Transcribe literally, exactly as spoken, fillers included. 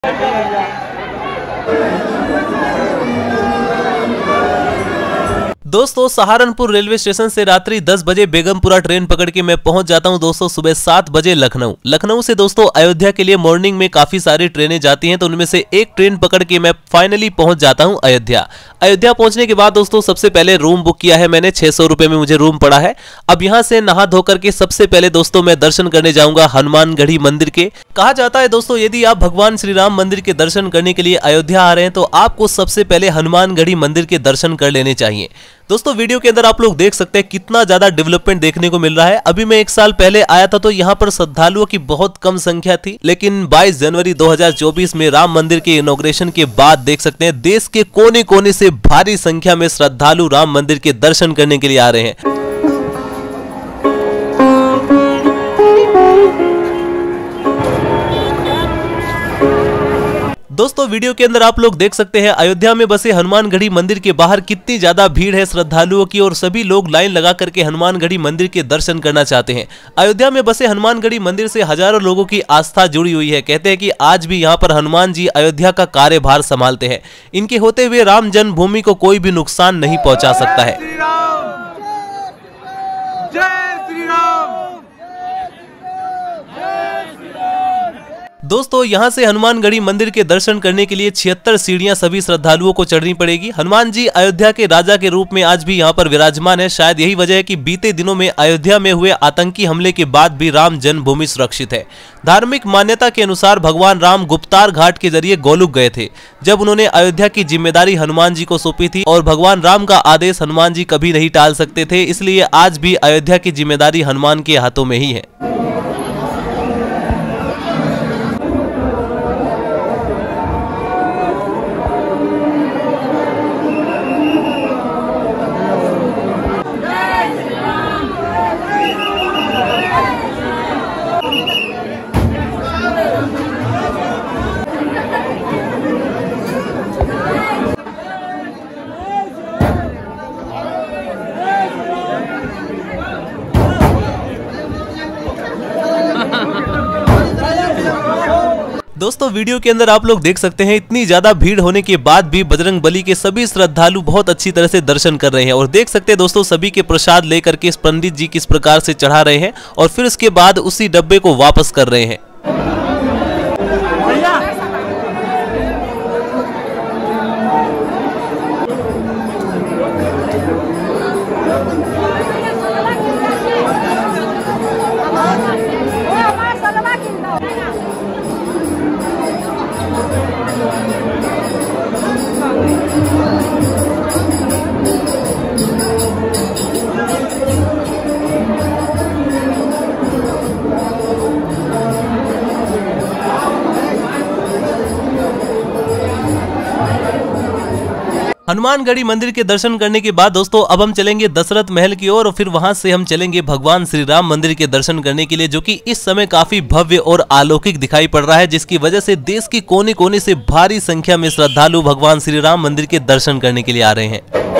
दोस्तों Saharanpur railway station से रात्रि दस बजे बेगमपुरा ट्रेन पकड़ के मैं पहुंच जाता हूं दोस्तों सुबह सात बजे लखनऊ। लखनऊ से दोस्तों अयोध्या के लिए मॉर्निंग में काफी सारी ट्रेनें जाती हैं, तो उनमें से एक ट्रेन पकड़ के मैं फाइनली पहुंच जाता हूं अयोध्या। अयोध्या पहुंचने के बाद दोस्तों सबसे पहले रूम बुक किया है मैंने, छह सौ रुपए में मुझे रूम पड़ा है। अब यहां से नहा धोकर के सबसे पहले दोस्तों मैं दर्शन करने जाऊंगा हनुमानगढ़ी मंदिर के। कहा जाता है दोस्तों यदि आप भगवान श्री राम मंदिर के दर्शन करने के लिए अयोध्या आ रहे हैं तो आपको सबसे पहले हनुमानगढ़ी मंदिर के दर्शन कर लेने चाहिए। दोस्तों वीडियो के अंदर आप लोग देख सकते हैं कितना ज्यादा डेवलपमेंट देखने को मिल रहा है। अभी मैं एक साल पहले आया था तो यहाँ पर श्रद्धालुओं की बहुत कम संख्या थी, लेकिन बाईस जनवरी दो हज़ार चौबीस में राम मंदिर के इनॉग्रेशन के बाद देख सकते हैं देश के कोने कोने से भारी संख्या में श्रद्धालु राम मंदिर के दर्शन करने के लिए आ रहे हैं। दोस्तों वीडियो के अंदर आप लोग देख सकते हैं अयोध्या में बसे हनुमानगढ़ी मंदिर के बाहर कितनी ज्यादा भीड़ है श्रद्धालुओं की, और सभी लोग लाइन लगा करके हनुमानगढ़ी मंदिर के दर्शन करना चाहते हैं। अयोध्या में बसे हनुमानगढ़ी मंदिर से हजारों लोगों की आस्था जुड़ी हुई है। कहते हैं कि आज भी यहाँ पर हनुमान जी अयोध्या का कार्यभार संभालते हैं। इनके होते हुए राम जन्मभूमि को कोई भी नुकसान नहीं पहुंचा सकता है। दोस्तों यहां से हनुमानगढ़ी मंदिर के दर्शन करने के लिए छिहत्तर सीढ़ियां सभी श्रद्धालुओं को चढ़नी पड़ेगी। हनुमान जी अयोध्या के राजा के रूप में आज भी यहां पर विराजमान है। शायद यही वजह है कि बीते दिनों में अयोध्या में हुए आतंकी हमले के बाद भी राम जन्मभूमि सुरक्षित है। धार्मिक मान्यता के अनुसार भगवान राम गुप्तार घाट के जरिए गोलुक गए थे, जब उन्होंने अयोध्या की जिम्मेदारी हनुमान जी को सौंपी थी, और भगवान राम का आदेश हनुमान जी कभी नहीं टाल सकते थे, इसलिए आज भी अयोध्या की जिम्मेदारी हनुमान के हाथों में ही है। दोस्तों वीडियो के अंदर आप लोग देख सकते हैं इतनी ज्यादा भीड़ होने के बाद भी बजरंगबली के सभी श्रद्धालु बहुत अच्छी तरह से दर्शन कर रहे हैं, और देख सकते हैं दोस्तों सभी के प्रसाद लेकर के इस पंडित जी किस प्रकार से चढ़ा रहे हैं और फिर उसके बाद उसी डब्बे को वापस कर रहे हैं। हनुमानगढ़ी मंदिर के दर्शन करने के बाद दोस्तों अब हम चलेंगे दशरथ महल की ओर, और फिर वहां से हम चलेंगे भगवान श्री राम मंदिर के दर्शन करने के लिए, जो कि इस समय काफी भव्य और अलौकिक दिखाई पड़ रहा है, जिसकी वजह से देश के कोने कोने से भारी संख्या में श्रद्धालु भगवान श्री राम मंदिर के दर्शन करने के लिए आ रहे हैं।